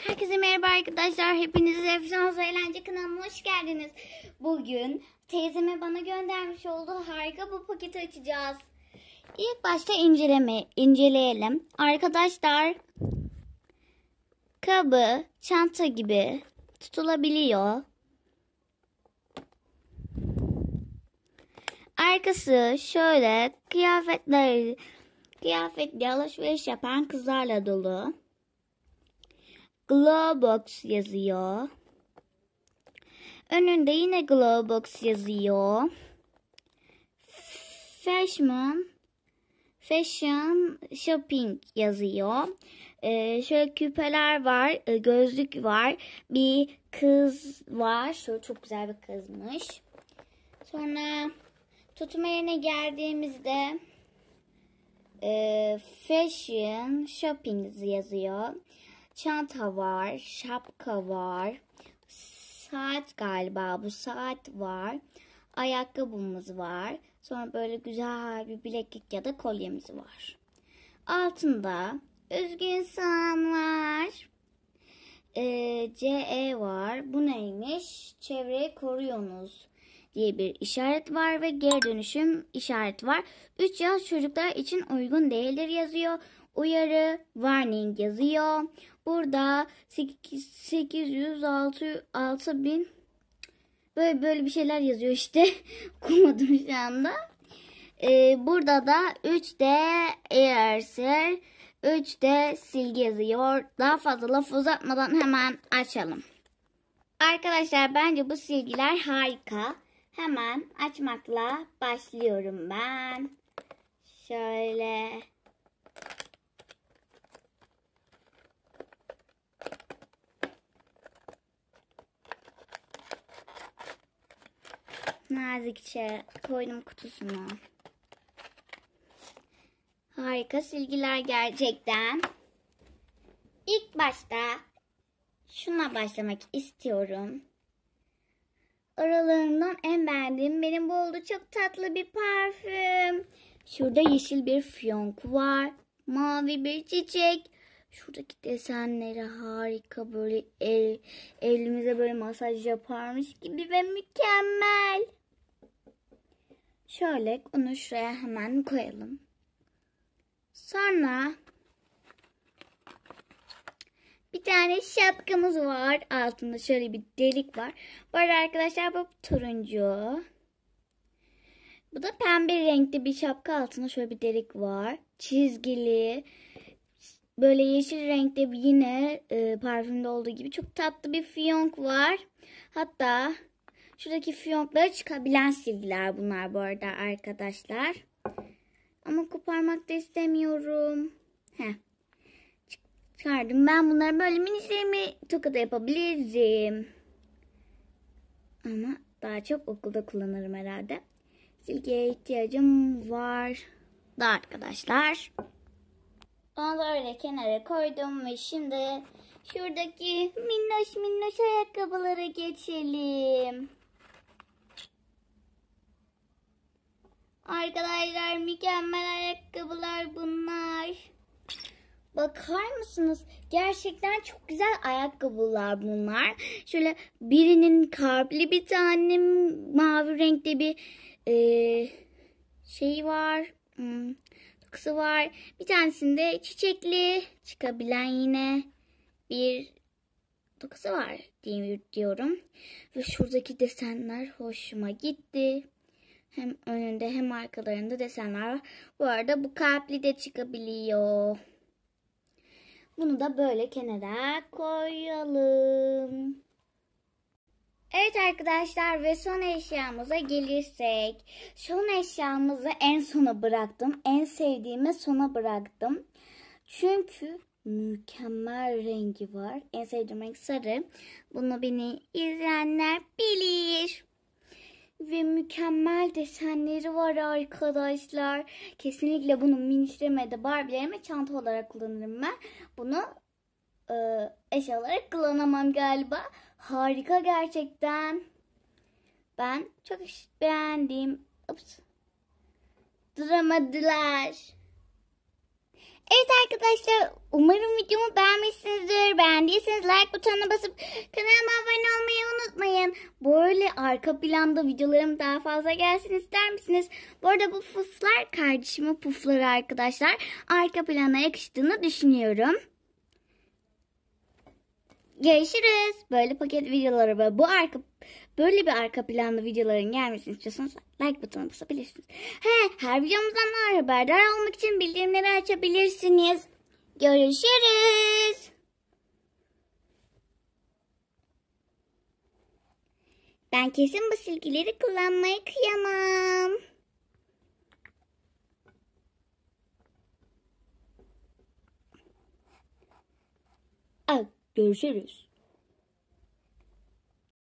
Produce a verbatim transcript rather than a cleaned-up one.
Herkese merhaba arkadaşlar. Hepiniz Efsane Eğlence kanalıma hoş geldiniz. Bugün teyzeme bana göndermiş olduğu harika bu paketi açacağız. İlk başta inceleme, inceleyelim. Arkadaşlar kabı, çanta gibi tutulabiliyor. Arkası şöyle kıyafetler, kıyafetli alışveriş yapan kızlarla dolu. Glowbox yazıyor. Önünde yine Glowbox yazıyor. Fashion, Fashion Shopping yazıyor. Ee, şöyle küpeler var, gözlük var. Bir kız var. Şöyle çok güzel bir kızmış. Sonra tutma yerine geldiğimizde e, Fashion Shopping yazıyor. Çanta var, şapka var, saat galiba bu saat var, ayakkabımız var. Sonra böyle güzel bir bileklik ya da kolyemiz var. Altında üzgün insan var, ee, C E var. Bu neymiş? Çevreyi koruyunuz diye bir işaret var ve geri dönüşüm işareti var. üç yaş çocuklar için uygun değildir yazıyor. Uyarı, warning yazıyor. Burada sekiz yüz altı bin böyle böyle bir şeyler yazıyor işte. Okumadım şu anda. Ee, burada da üç D eraser, üç D silgi yazıyor. Daha fazla laf uzatmadan hemen açalım. Arkadaşlar bence bu silgiler harika. Hemen açmakla başlıyorum ben. Şöyle. Nazikçe koydum kutusuna. Harika silgiler gerçekten. İlk başta şuna başlamak istiyorum. Aralarından en beğendiğim benim bu oldu. Çok tatlı bir parfüm. Şurada yeşil bir fiyonk var. Mavi bir çiçek. Şuradaki desenleri harika, böyle el, elimize böyle masaj yaparmış gibi ve mükemmel. Şöyle onu şuraya hemen koyalım. Sonra bir tane şapkamız var. Altında şöyle bir delik var. Bu arada arkadaşlar bu turuncu. Bu da pembe renkli bir şapka, altında şöyle bir delik var. Çizgili. Böyle yeşil renkte yine e, parfümde olduğu gibi çok tatlı bir fiyonk var. Hatta şuradaki fiyonklara çıkabilen silgiler bunlar bu arada arkadaşlar. Ama koparmak da istemiyorum. Heh. Çıkardım. Ben bunları böyle miniklerimi tokada yapabilirim. Ama daha çok okulda kullanırım herhalde. Silgiye ihtiyacım var da arkadaşlar. Onu da öyle kenara koydum ve şimdi şuradaki minnoş minnoş ayakkabılara geçelim. Arkadaşlar mükemmel ayakkabılar bunlar. Bakar mısınız? Gerçekten çok güzel ayakkabılar bunlar. Şöyle birinin kalpli, bir tane mavi renkte bir e, şey var. Hmm. Kısı var. Bir tanesinde çiçekli çıkabilen yine bir dokusu var diyorum. Ve şuradaki desenler hoşuma gitti. Hem önünde hem arkalarında desenler var. Bu arada bu kalpli de çıkabiliyor. Bunu da böyle kenara koyalım. Evet arkadaşlar ve son eşyamıza gelirsek. Son eşyamızı en sona bıraktım. En sevdiğimi sona bıraktım. Çünkü mükemmel rengi var. En sevdiğim renk sarı. Bunu beni izleyenler bilir. Ve mükemmel desenleri var arkadaşlar. Kesinlikle bunu minişlerime, Barbie'lerime çanta olarak kullanırım ben. Bunu e, eşya olarak kullanamam galiba. Harika gerçekten. Ben çok beğendim. Ups. Duramadılar. Evet arkadaşlar, umarım videomu beğenmişsinizdir. Beğendiyseniz like butonuna basıp kanalıma abone olmayı unutmayın. Böyle arka planda videolarım daha fazla gelsin ister misiniz? Bu arada bu puflar kardeşimin pufları arkadaşlar. Arka plana yakıştığını düşünüyorum. Görüşürüz. Böyle paket videoları ve bu arka böyle bir arka planda videoların gelmesini istiyorsanız like butonuna basabilirsiniz. He, her videomuzdan haberdar olmak için bildirimleri açabilirsiniz. Görüşürüz. Ben kesin bu silgileri kullanmaya kıyamam. Aa, görüşürüz.